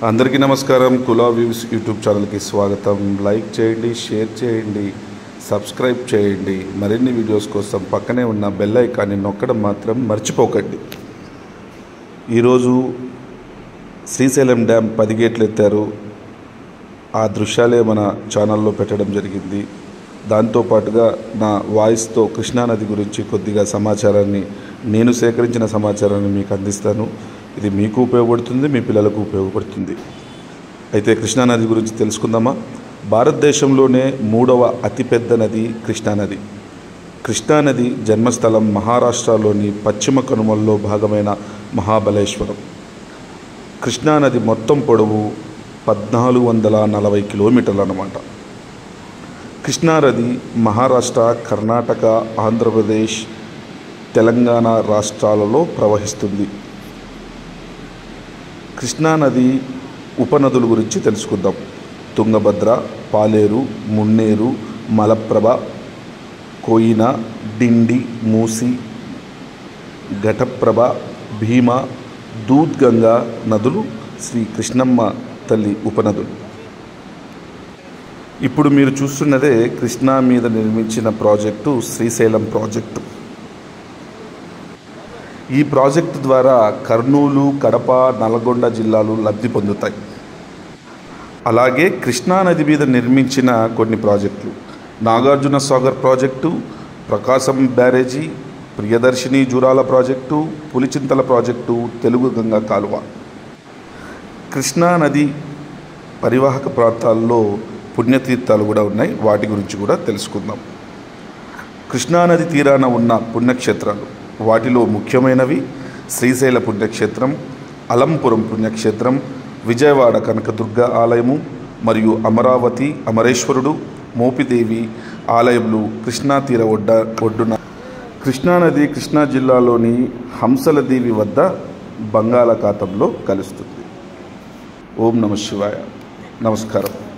అందరికీ నమస్కారం. కులా views YouTube ఛానల్కి స్వాగతం. లైక్ చేయండి, షేర్ చేయండి, సబ్స్క్రైబ్ చేయండి. మరిన్ని వీడియోస్ కోసం పక్కనే ఉన్న బెల్ ఐకాన్ని నొక్కడం మాత్రం మర్చిపోకండి. ఈరోజు శ్రీశైలం డ్యామ్ 10 గేట్లు ఎత్తారు. ఆ దృశ్యాలే మన ఛానల్లో పెట్టడం జరిగింది. దాంతోపాటుగా నా వాయిస్తో కృష్ణానది గురించి కొద్దిగా సమాచారాన్ని, నేను సేకరించిన సమాచారాన్ని మీకు అందిస్తాను. ఇది మీకు ఉపయోగపడుతుంది, మీ పిల్లలకు ఉపయోగపడుతుంది. అయితే కృష్ణానది గురించి తెలుసుకుందామా? భారతదేశంలోనే 3వ అతిపెద్ద నది కృష్ణానది. కృష్ణానది జన్మస్థలం మహారాష్ట్రలోని పశ్చిమ కనుమల్లో భాగమైన మహాబలేశ్వరం. కృష్ణానది మొత్తం పొడవు 1440 కిలోమీటర్లు అన్నమాట. కృష్ణానది మహారాష్ట్ర, కర్ణాటక, ఆంధ్రప్రదేశ్, తెలంగాణ రాష్ట్రాలలో ప్రవహిస్తుంది. కృష్ణానది ఉపనదుల గురించి తెలుసుకుందాం. తుంగభద్ర, పాలేరు, మున్నేరు, మలప్రభ, కోయినా, డిండి, మూసి, ఘటప్రభ, భీమా, దూద్గంగా నదులు శ్రీ కృష్ణమ్మ తల్లి ఉపనదులు. ఇప్పుడు మీరు చూస్తున్నదే కృష్ణా మీద నిర్మించిన ప్రాజెక్టు శ్రీశైలం ప్రాజెక్టు. ఈ ప్రాజెక్టు ద్వారా కర్నూలు, కడప, నల్గొండ జిల్లాలు లబ్ధి పొందుతాయి. అలాగే కృష్ణానది మీద నిర్మించిన కొన్ని ప్రాజెక్టులు: Nagarjuna Sagar project, Prakasam barrage, Priyadarshini Jurala project, Pulichintala project, Telugu Ganga కాలువ. కృష్ణానది పరివాహక ప్రాంతాల్లో పుణ్యతీర్థాలు కూడా ఉన్నాయి. వాటి గురించి కూడా తెలుసుకుందాం. కృష్ణానది తీరాన ఉన్న పుణ్యక్షేత్రాలు, వాటిలో ముఖ్యమైనవి శ్రీశైల పుణ్యక్షేత్రం, అలంపురం పుణ్యక్షేత్రం, విజయవాడ కనకదుర్గ ఆలయము మరియు అమరావతి అమరేశ్వరుడు, మోపిదేవి ఆలయములు కృష్ణా తీర ఒడ్డున. కృష్ణానది కృష్ణా జిల్లాలోని హంసలదేవి వద్ద బంగాళాఖాతంలో కలుస్తుంది. ఓం నమః శివాయ. నమస్కారం.